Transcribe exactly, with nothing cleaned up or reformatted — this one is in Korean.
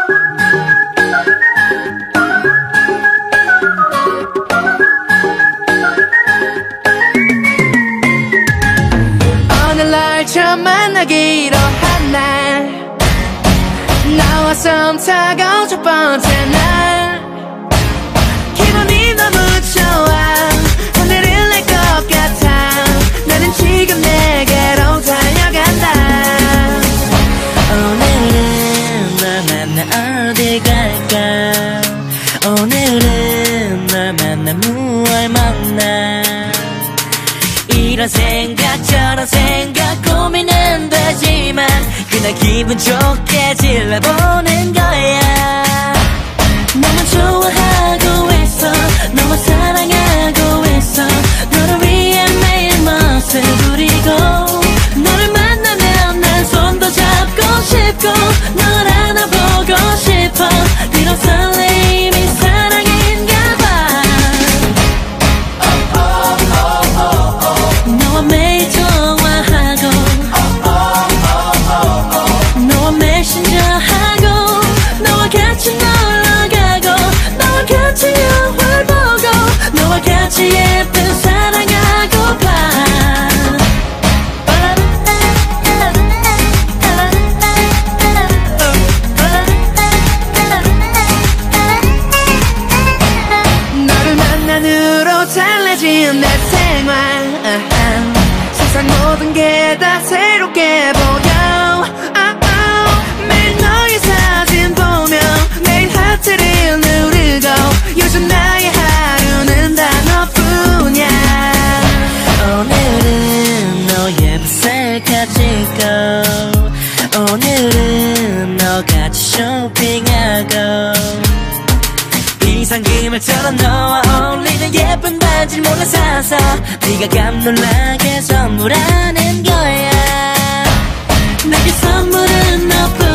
오늘날 처음 만나기로 한 날 나와 썸 타고 첫 번째 날 기분이 너무 좋아 오늘은 날 것 같아 나는 지금 내게로 달려간다 오늘은 널 만나 어디 갈까 오늘은 널 만나 무얼 먹나 이런 생각 저런 생각 고민은 되지만 그날 기분 좋게 질러보는 거야 너무 좋아하고 있어 너무 사랑하고 있어 너를 위해 매일 멋을 부리고 너를 만나면 난 손도 잡고 싶고 널 안아보고 싶어 이런 설레임이 사랑인가 봐 너와 매일 통화하고 너와 메신저하고 너와 같이 놀러가고 너와 같이 영화를 보고 너와 같이 예쁜 사랑하고파 너를 만난 후로 달라진 내 생활 세상 모든 게 다 새롭게 보여 매일 너의 사진 보며 매일 하트를 누르고 요즘 나의 하루는 다 너뿐이야 오늘은 너의 셀카 찍고 오늘은 너같이 쇼핑하고 이상기말처럼 너와 어울리는 예쁜 반지를 몰래 사서 네가 깜놀라게 선물하는 거야 내게 선물은 너뿐